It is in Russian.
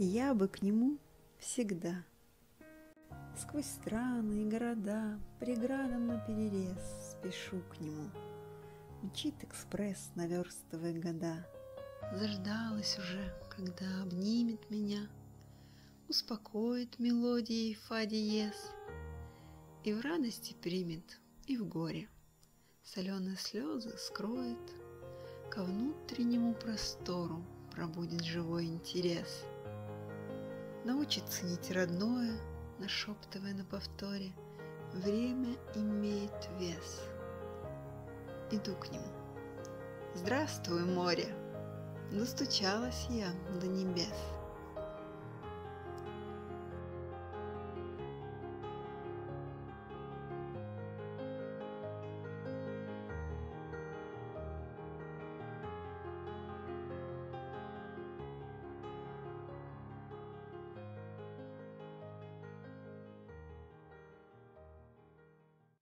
я бы к нему всегда. Сквозь страны и города, преградам наперерез, спешу к нему. Мчит экспресс, наверстывая года. Заждалась уже, когда обнимет меня, успокоит мелодией фа диез, и в радости примет, и в горе соленые слезы скроет, ко внутреннему простору пробудет живой интерес. Научит ценить родное, нашептывая на повторе: время имеет вес. Иду к нему. Здравствуй, море! Достучалась я до небес.